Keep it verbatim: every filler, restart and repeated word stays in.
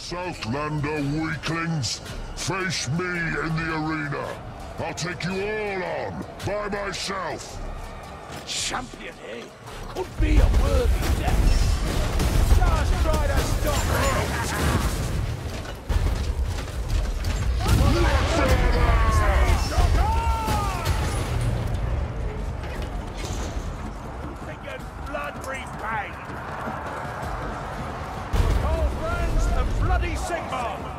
Southlander weaklings, face me in the arena. I'll take you all on, by myself. Champion, eh? Could be a worthy death. Just try to stop me. Take blood repay. Cold friends, the bloody Sigmar.